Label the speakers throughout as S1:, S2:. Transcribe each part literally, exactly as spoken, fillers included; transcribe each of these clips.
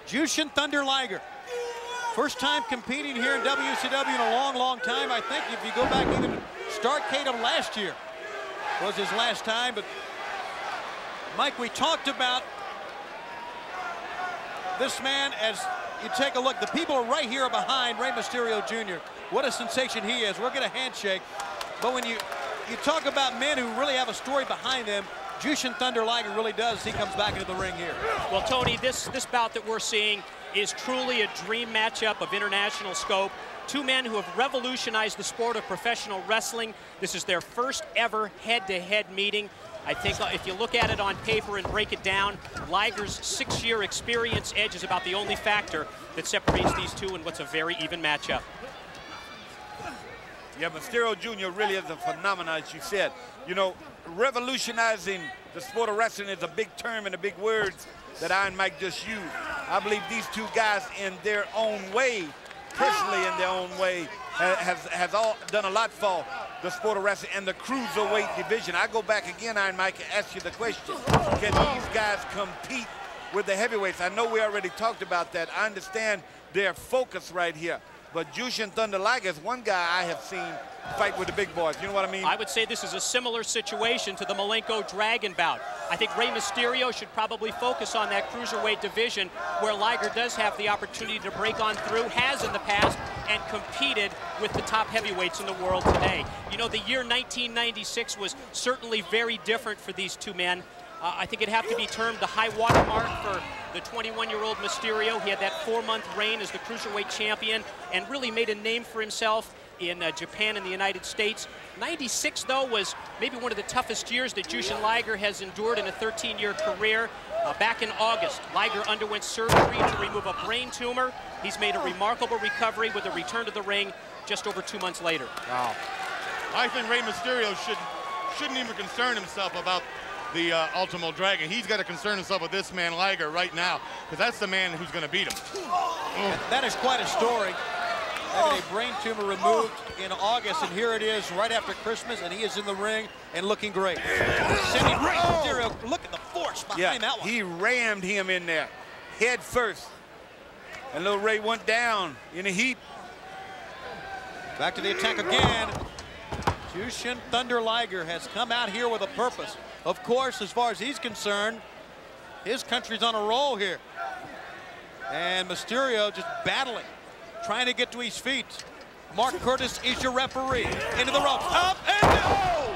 S1: Jushin Thunder Liger. First time competing here in W C W in a long, long time. I think if you go back even to Starrcade of last year was his last time. But Mike, we talked about this man as you take a look. The people are right here behind Rey Mysterio Junior What a sensation he is. We're going to handshake. But when you, you talk about men who really have a story behind them, Jushin Thunder Liger really does. He comes back into the ring here.
S2: Well, Tony, this, this bout that we're seeing is truly a dream matchup of international scope. Two men who have revolutionized the sport of professional wrestling. This is their first ever head-to-head meeting. I think if you look at it on paper and break it down, Liger's six-year experience edge is about the only factor that separates these two in what's a very even matchup.
S3: Yeah, Mysterio Junior really is a phenomenon, as you said. You know, revolutionizing the sport of wrestling is a big term and a big words that Iron Mike just used. I believe these two guys in their own way, personally in their own way, has, has all done a lot for the sport of wrestling and the cruiserweight division. I go back again, Iron Mike, and ask you the question. Can these guys compete with the heavyweights? I know we already talked about that. I understand their focus right here. But Jushin Thunder Liger is one guy I have seen fight with the big boys. You know what I mean?
S2: I would say this is a similar situation to the Malenko Dragon bout. I think Rey Mysterio should probably focus on that cruiserweight division where Liger does have the opportunity to break on through, has in the past, and competed with the top heavyweights in the world today. You know, the year nineteen ninety-six was certainly very different for these two men. Uh, I think it'd have to be termed the high water mark for the twenty-one-year-old Mysterio. He had that four-month reign as the cruiserweight champion and really made a name for himself in uh, Japan and the United States. ninety-six, though, was maybe one of the toughest years that Jushin Liger has endured in a thirteen-year career. Uh, back in August, Liger underwent surgery to remove a brain tumor. He's made a remarkable recovery with a return to the ring just over two months later.
S4: Wow. I think Rey Mysterio should, shouldn't even concern himself about the uh, Ultimo Dragon. He's got to concern himself with this man Liger right now, because that's the man who's going to beat him.
S1: Oh. That is quite a story. Having a brain tumor removed in August, and here it is right after Christmas, and he is in the ring and looking great. Sending Rey Mysterio, look at the force behind
S3: yeah,
S1: that one.
S3: He rammed him in there, head first. And little Rey went down in a heap.
S1: Back to the attack again. Jushin Thunder Liger has come out here with a purpose. Of course, as far as he's concerned, his country's on a roll here. And Mysterio just battling, trying to get to his feet. Mark Curtis is your referee. Into the ropes, up and down.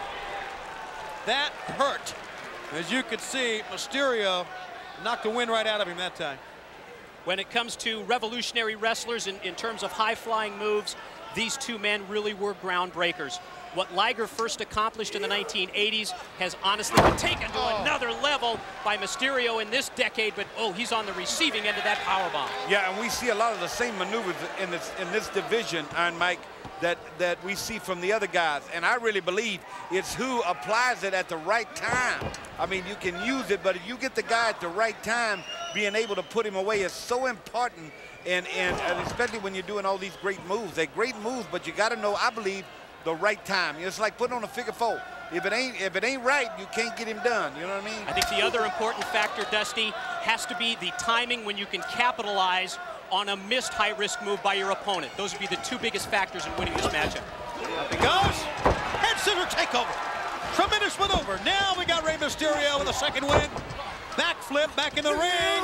S1: That hurt. As you can see, Mysterio knocked the wind right out of him that time.
S2: When it comes to revolutionary wrestlers in, in terms of high-flying moves, these two men really were groundbreakers. What Liger first accomplished in the nineteen eighties has honestly been taken to oh. another level by Mysterio in this decade, but oh, he's on the receiving end of that powerbomb.
S3: Yeah, and we see a lot of the same maneuvers in this in this division, Iron Mike, that, that we see from the other guys. And I really believe it's who applies it at the right time. I mean, you can use it, but if you get the guy at the right time, being able to put him away is so important, and, and, and especially when you're doing all these great moves. They're great moves, but you got to know, I believe, the right time. It's like putting on a figure four. If it ain't if it ain't right, you can't get him done. You know what I mean?
S2: I think the other important factor, Dusty, has to be the timing when you can capitalize on a missed high-risk move by your opponent. Those would be the two biggest factors in winning this matchup.
S1: Up he goes. Head scissor takeover. Tremendous maneuver. Now we got Rey Mysterio with a second win. Backflip back in the ring.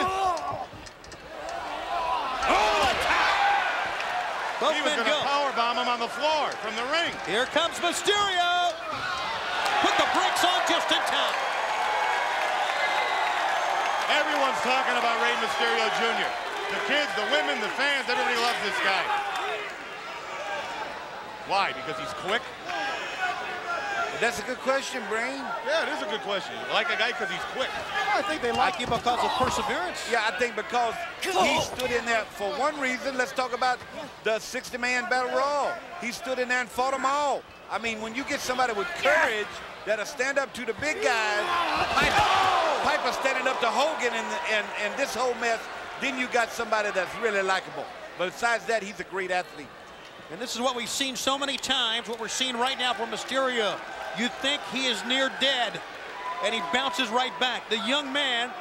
S1: Oh, attack! Both
S4: he was
S1: men
S4: going
S1: go.
S4: to powerbomb him on the floor from the ring.
S1: Here comes Mysterio. Put the brakes on just in time.
S4: Everyone's talking about Rey Mysterio Junior The kids, the women, the fans, everybody loves this guy. Why? Because he's quick?
S3: That's a good question, Brain.
S4: Yeah, it is a good question. You like a guy because he's quick.
S1: I think they like him because of perseverance.
S3: Yeah, I think because he stood in there for one reason. Let's talk about the sixty man Battle Royal. He stood in there and fought them all. I mean, when you get somebody with courage that'll stand up to the big guys, Piper, Piper standing up to Hogan and, and, and this whole mess, then you got somebody that's really likable. But besides that, he's a great athlete.
S1: And this is what we've seen so many times, what we're seeing right now from Mysterio. You think he is near dead, and he bounces right back. The young man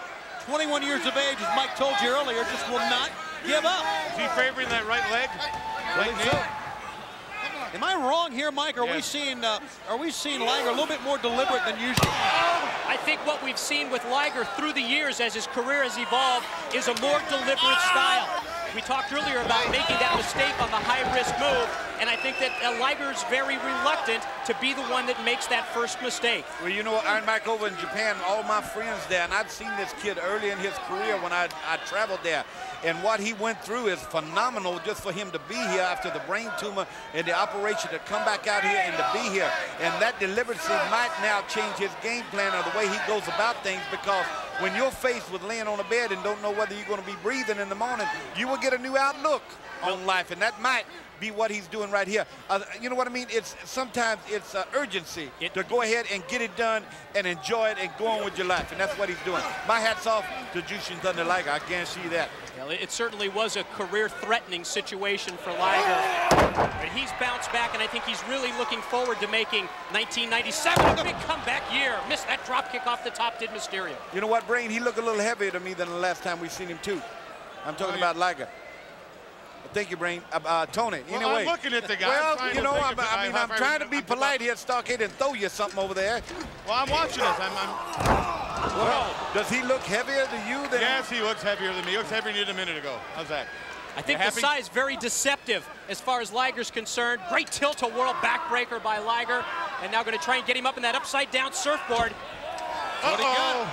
S1: twenty-one years of age, as Mike told you earlier, just will not give up.
S4: Is he favoring that right leg? Right knee?
S1: So. Am I wrong here, Mike? Are
S4: yes.
S1: we seeing uh, are we seeing Liger a little bit more deliberate than usual?
S2: I think what we've seen with Liger through the years as his career has evolved is a more deliberate style. We talked earlier about making that mistake on the high-risk move, and I think that uh, Liger's very reluctant to be the one that makes that first mistake.
S3: Well, you know, Iron Mike over in Japan, all my friends there, and I'd seen this kid early in his career when I, I traveled there, and what he went through is phenomenal just for him to be here after the brain tumor and the operation to come back out here and to be here. And that deliberacy might now change his game plan or the way he goes about things, because when you're faced with laying on a bed and don't know whether you're going to be breathing in the morning, you will get a new outlook on life, and that might be what he's doing right here. Uh, you know what I mean? It's sometimes it's uh, urgency
S2: it,
S3: to go ahead and get it done and enjoy it and go on with your life, and that's what he's doing. My hat's off to Jushin Thunder Liger. I guarantee that.
S2: Well, it certainly was a career-threatening situation for Liger, but he's bounced back, and I think he's really looking forward to making nineteen ninety-seven a big comeback year. Missed that drop kick off the top, did Mysterio.
S3: You know what, Brain? He looked a little heavier to me than the last time we seen him too. I'm talking oh, about Liger. Thank you, Brain. Uh, uh, Tony,
S4: well,
S3: anyway.
S4: I'm looking at the guy.
S3: Well, you know, I'm, I mean, I'm trying to be polite here, Starcade, and throw you something over there.
S4: Well, I'm watching this. I'm, I'm...
S3: Well, does he look heavier to you than...
S4: Yes, he looks heavier than me. He looks heavier than you a minute ago. How's that?
S2: I think the size very deceptive as far as Liger's concerned. Great tilt-a-whirl backbreaker by Liger. And now going to try and get him up in that upside-down surfboard.
S1: Uh-oh. What he got.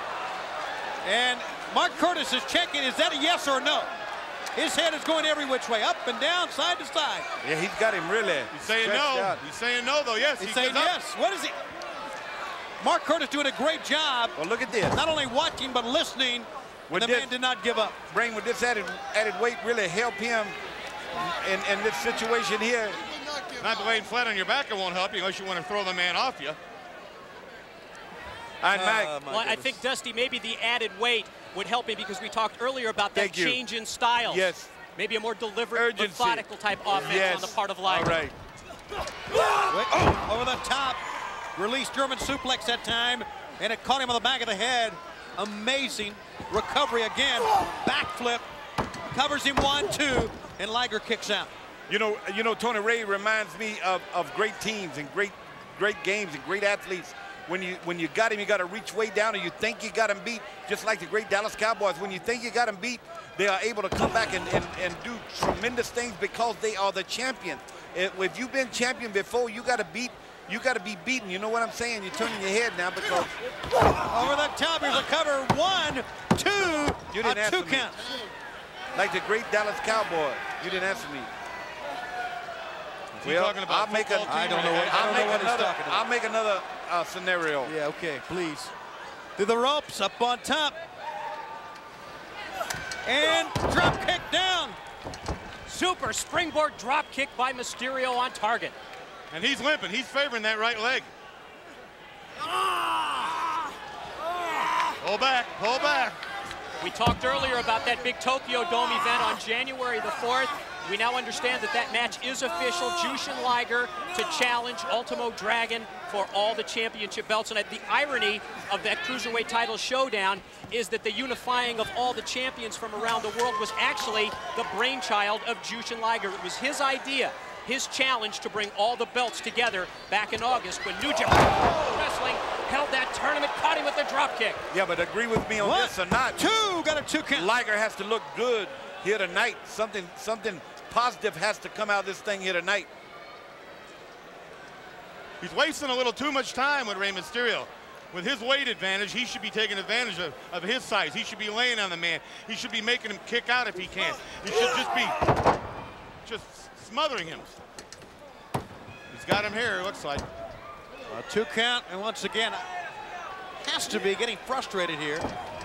S1: And Mark Curtis is checking. Is that a yes or a no? His head is going every which way, up and down, side to side.
S3: Yeah, he's got him really.
S4: He's saying no.
S3: Out.
S4: He's saying no, though. Yes,
S1: he's
S4: he
S1: saying yes.
S4: Up.
S1: What is he? Mark Curtis doing a great job.
S3: Well, look at this.
S1: Not only watching, but listening. And the this, man did not give up.
S3: Brain, with this added, added weight really help him in, in this situation here.
S4: Not laying flat on your back, it won't help you unless you want to throw the man off you.
S3: And uh,
S2: Mike. Well, I think, Dusty, maybe the added weight would help him because we talked earlier about that
S3: Thank
S2: change
S3: you.
S2: in style.
S3: Yes.
S2: Maybe a more deliberate,
S3: Urgency.
S2: methodical type offense
S3: yes.
S2: on the part of Liger.
S3: All right.
S1: Oh, over the top. Released German suplex that time, and it caught him on the back of the head. Amazing recovery again. Backflip. Covers him one, two, and Liger kicks out.
S3: You know, you know, Tony Ray reminds me of, of great teams and great, great games and great athletes. When you when you got him, you got to reach way down, and you think you got him beat, just like the great Dallas Cowboys. When you think you got him beat, they are able to come back and, and, and do tremendous things because they are the champion. If you've been champion before, you got to beat, you got to be beaten. You know what I'm saying? You're turning your head now because
S1: over the top, here's a cover. One, two,
S3: you didn't
S1: a two
S3: answer me.
S1: count.
S3: Like the great Dallas Cowboy, you didn't answer me.
S4: Well, talking about
S3: I'll make a,
S1: I don't know what, I don't
S3: I'll
S1: know what
S3: another,
S1: he's talking about.
S3: I'll make another uh, scenario.
S1: Yeah, okay, please. Through the ropes, up on top. And drop kick down.
S2: Super springboard drop kick by Mysterio on target.
S4: And he's limping. He's favoring that right leg. Pull back, pull back.
S2: We talked earlier about that big Tokyo Dome event on January the fourth. We now understand that that match is official. Jushin Liger to challenge Ultimo Dragon for all the championship belts. And the irony of that Cruiserweight title showdown is that the unifying of all the champions from around the world was actually the brainchild of Jushin Liger. It was his idea, his challenge to bring all the belts together back in August when New Japan Wrestling held that tournament, caught him with a drop kick.
S3: Yeah, but agree with me on
S1: One,
S3: this or not.
S1: Two, got a two count.
S3: Liger has to look good here tonight. Something, something positive has to come out of this thing here tonight.
S4: He's wasting a little too much time with Rey Mysterio. With his weight advantage, he should be taking advantage of, of his size. He should be laying on the man. He should be making him kick out if he can. He should just be just smothering him. He's got him here, it looks like.
S1: A two count, and once again, has to be getting frustrated here.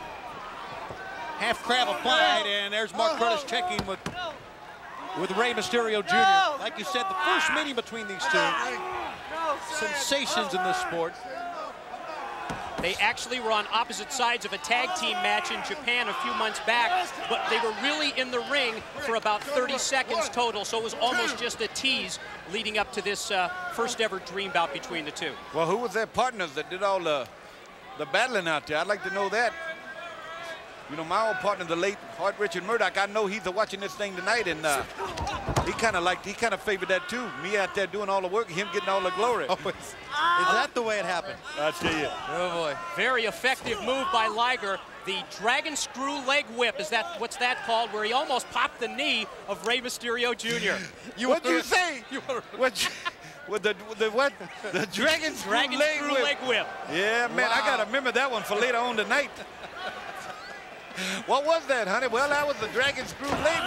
S1: Half crab applied, and there's Mark Curtis checking with, with Rey Mysterio Junior Like you said, the first meeting between these two. Sensations in this sport.
S2: They actually were on opposite sides of a tag team match in Japan a few months back, but they were really in the ring for about thirty seconds total, so it was almost just a tease leading up to this uh, first ever dream bout between the two.
S3: Well, who was their partners that did all the, the battling out there? I'd like to know that. You know, my old partner, the late Hart Richard Murdoch, I know he's watching this thing tonight, and uh, he kind of liked, he kind of favored that too. Me out there doing all the work, him getting all the glory.
S1: Oh, is, is that the way it happened?
S3: I tell you.
S1: Oh boy.
S2: Very effective move by Liger. The dragon screw leg whip, is that, what's that called? Where he almost popped the knee of Rey Mysterio Junior
S3: You What'd you say?
S1: You
S3: what? You, with the, with the what? The dragon screw,
S2: dragon
S3: leg,
S2: screw
S3: whip.
S2: leg whip.
S3: Yeah, man,
S1: Wow.
S3: I gotta remember that one for later on tonight. What was that, honey? Well, that was the dragon screw leg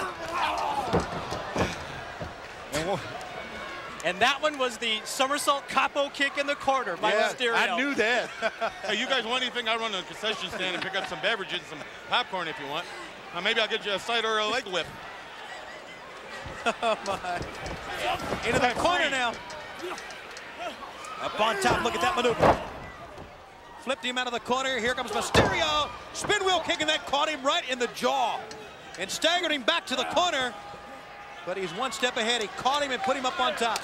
S3: whip. And,
S2: and that one was the somersault capo kick in the corner by
S3: yeah,
S2: Mysterio.
S3: I knew that.
S4: Hey, you guys want anything? I'll run to the concession stand and pick up some beverages, some popcorn if you want. Uh, maybe I'll get you a cider or a leg whip.
S1: Oh my. Into the corner now. Up on top, look at that maneuver. Flipped him out of the corner. Here comes Mysterio. Spin wheel kick, and that caught him right in the jaw and staggered him back to the corner. But he's one step ahead. He caught him and put him up on top.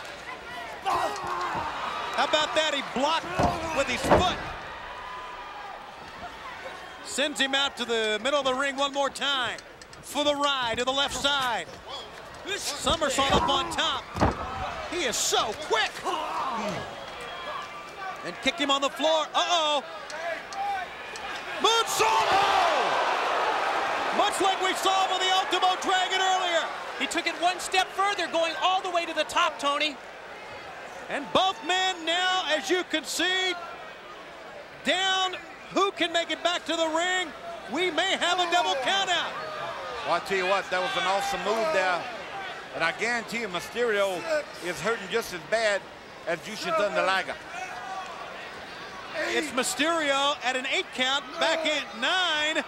S1: How about that? He blocked with his foot. Sends him out to the middle of the ring one more time for the ride to the left side. Somersault up on top. He is so quick. And kicked him on the floor. Uh-oh. Moonsault! Much like we saw with the Ultimo Dragon earlier.
S2: He took it one step further, going all the way to the top, Tony.
S1: And both men now, as you can see, down. Who can make it back to the ring? We may have a double countout.
S3: Well, I tell you what, that was an awesome move there. And I guarantee you, Mysterio is hurting just as bad as Jushin Thunder Liger.
S1: It's Mysterio at an eight count, back in nine.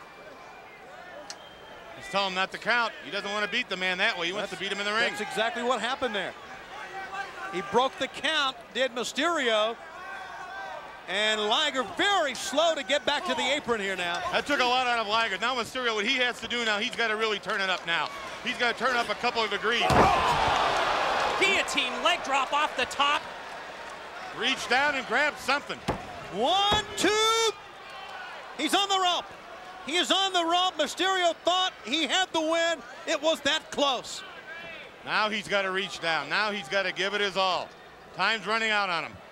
S4: He's telling him not to count. He doesn't want to beat the man that way. He wants
S1: That's,
S4: to beat him in the ring.
S1: That's exactly what happened there. He broke the count, did Mysterio. And Liger very slow to get back to the apron here now.
S4: That took a lot out of Liger. Now Mysterio, what he has to do now, he's got to really turn it up now. He's got to turn up a couple of degrees.
S2: Guillotine leg drop off the top.
S4: Reach down and grab something.
S1: One, two. He's on the rope. He is on the rope. Mysterio thought he had the win. It was that close.
S4: Now he's got to reach down. Now he's got to give it his all. Time's running out on him.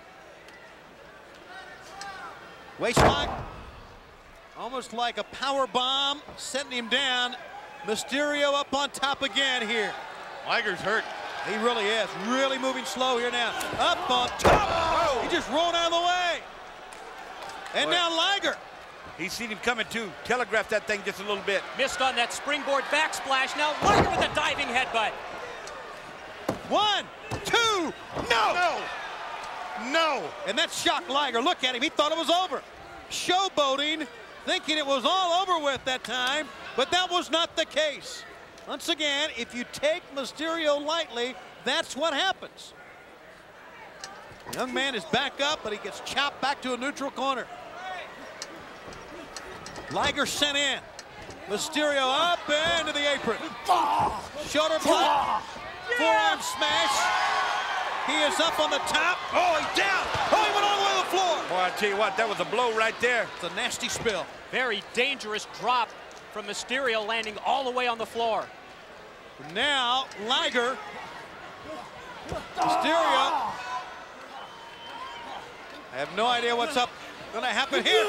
S1: Waistlock. Almost like a power bomb, setting him down. Mysterio up on top again here.
S4: Liger's hurt.
S1: He really is. Really moving slow here now. Up on top. Oh, he just rolled out of the way. And
S3: Boy.
S1: now Liger.
S3: He's seen him coming too. Telegraphed that thing just a little bit.
S2: Missed on that springboard backsplash. Now Liger with a diving headbutt.
S1: One, two, no.
S4: No. No.
S1: And that shocked Liger. Look at him. He thought it was over. Showboating, thinking it was all over with that time, but that was not the case. Once again, if you take Mysterio lightly, that's what happens. The young man is back up, but he gets chopped back to a neutral corner. Liger sent in. Mysterio up and into the apron. Shoulder block. Forearm smash. He is up on the top. Oh, he's down. Oh, he went all the way to the floor.
S3: Boy, I tell you what, that was a blow right there.
S1: It's a nasty spill.
S2: Very dangerous drop from Mysterio, landing all the way on the floor.
S1: Now, Liger. Mysterio. I have no idea what's up going to happen here.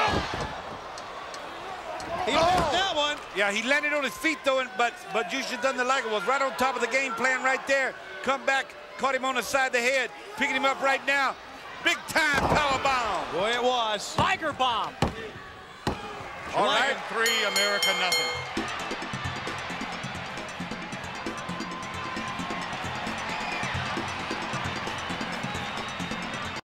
S1: He missed that one.
S3: Yeah, he landed on his feet though, and, but but Jushin Thunder Liger was right on top of the game plan right there. Come back, caught him on the side of the head, picking him up right now. Big time power bomb.
S1: Boy, it was.
S2: Liger bomb.
S3: All right.
S4: Dragon three, America nothing.